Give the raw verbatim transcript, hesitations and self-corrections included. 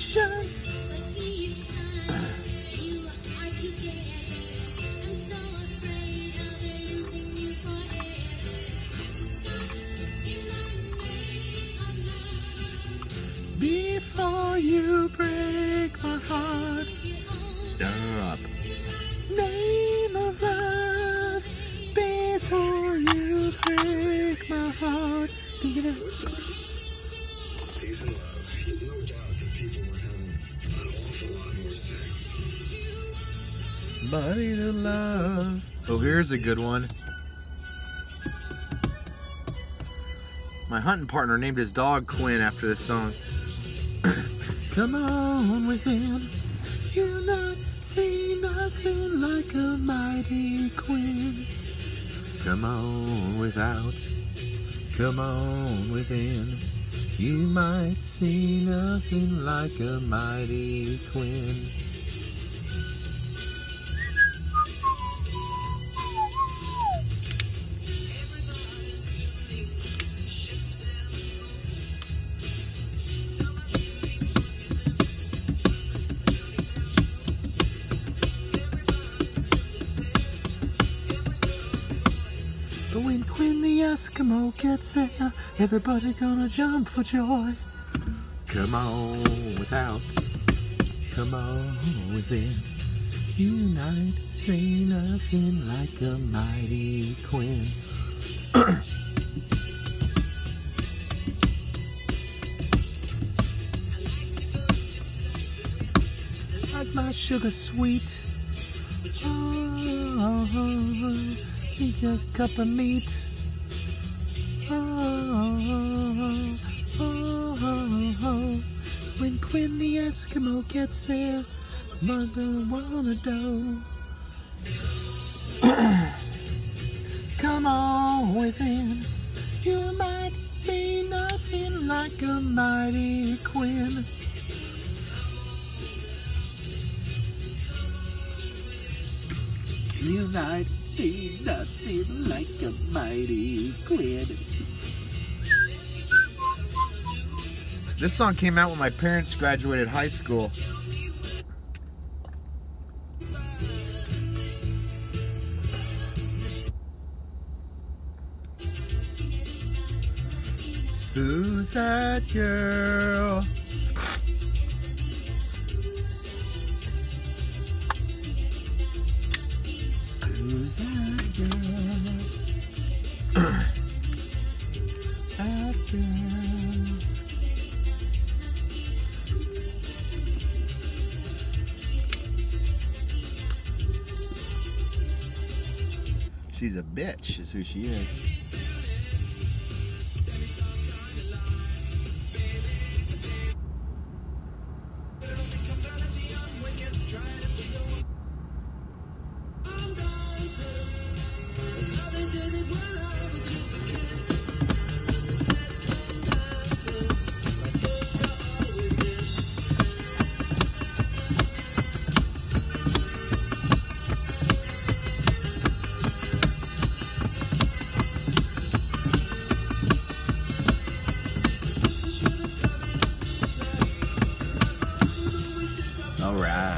ocean. Before you break my heart. Stop. Name of love. Before you break my heart. Think it out. Peace and love. There's no doubt that people were having an awful lot more sex. Body to love. Oh, here's a good one. My hunting partner named his dog Quinn after this song. Come on within, you not see nothing like a mighty Quinn. Come on without, come on within, you might see nothing like a mighty Quinn. But when Quinn the Eskimo gets there, everybody gonna jump for joy. Come on without, come on within, you might see nothing like a mighty Quinn. Like my sugar sweet. Oh, he just cup of meat. Oh, oh, oh, oh, oh. When Quinn the Eskimo gets there, mother wanna do. Come on within, you might see nothing like a mighty Quinn. You might see nothing like a mighty Quinn. This song came out when my parents graduated high school. Who's that girl? Who's that girl? That girl. She's a bitch, is who she is. All right.